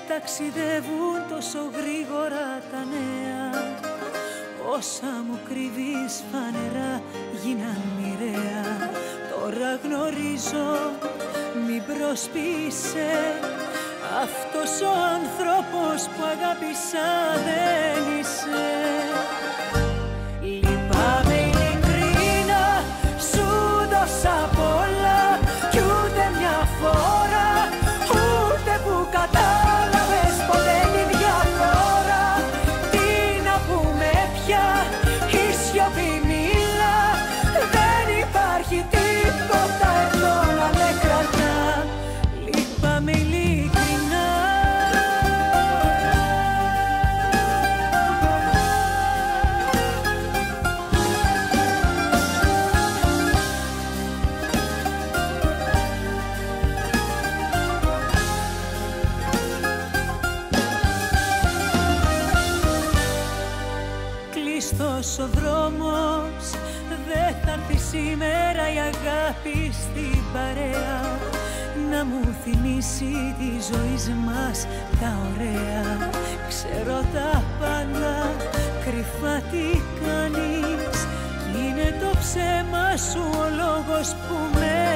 ταξιδεύουν τόσο γρήγορα τα νέα. Όσα μου κρύβεις φανερά γίναν μοιραία. Τώρα γνωρίζω, μην προσποιείσαι, αυτός ο άνθρωπος που αγάπησα δεν είσαι. Λυπάμαι ειλικρινά, σου δώσα πολλά κι ούτε μια φορά, ούτε που κατάλαβες ποτέ τη διαφορά. Τι να πούμε πια, η σιωπή μιλά, δεν υπάρχει τίποτα εδώ να με κρατά. Λυπάμαι ειλικρινά. Κλειστός ο δρόμος, δεν θα έρθει σήμερα η αγάπη στην παρέα να μου θυμίσει τη ζωή μας τα ωραία. Ξέρω τα πάντα κρυφά τι κάνεις κι είναι το ψέμα σου ο λόγος που με